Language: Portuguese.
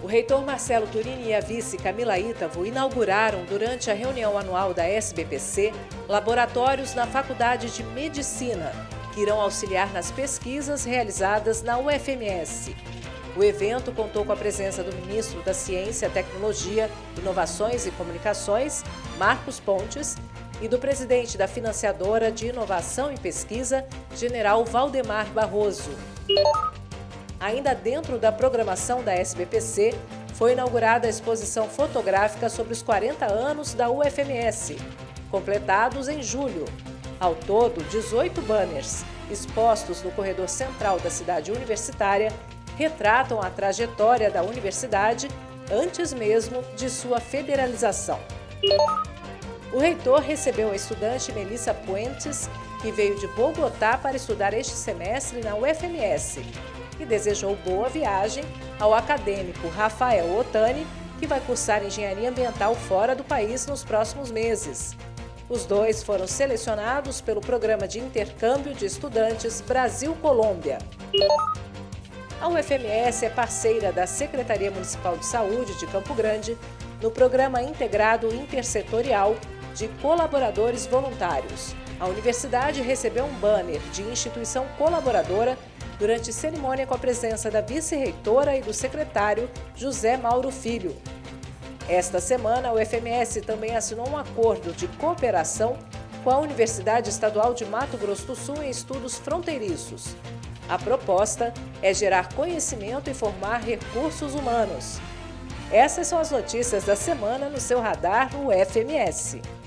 reitor Marcelo Turini e a vice Camila Ítavo inauguraram, durante a reunião anual da SBPC, laboratórios na Faculdade de Medicina, que irão auxiliar nas pesquisas realizadas na UFMS. O evento contou com a presença do ministro da Ciência, Tecnologia, Inovações e Comunicações, Marcos Pontes, e do presidente da financiadora de Inovação e Pesquisa, General Valdemar Barroso. Ainda dentro da programação da SBPC, foi inaugurada a exposição fotográfica sobre os 40 anos da UFMS, completados em julho. Ao todo, 18 banners, expostos no corredor central da cidade universitária, retratam a trajetória da universidade antes mesmo de sua federalização. O reitor recebeu a estudante Melissa Puentes, que veio de Bogotá para estudar este semestre na UFMS, e desejou boa viagem ao acadêmico Rafael Otani, que vai cursar Engenharia Ambiental fora do país nos próximos meses. Os dois foram selecionados pelo Programa de Intercâmbio de Estudantes Brasil-Colômbia. A UFMS é parceira da Secretaria Municipal de Saúde de Campo Grande no Programa Integrado Intersetorial de Colaboradores Voluntários. A universidade recebeu um banner de instituição colaboradora durante cerimônia com a presença da vice-reitora e do secretário José Mauro Filho. Esta semana, a UFMS também assinou um acordo de cooperação com a Universidade Estadual de Mato Grosso do Sul em estudos fronteiriços. A proposta é gerar conhecimento e formar recursos humanos. Essas são as notícias da semana no seu radar UFMS.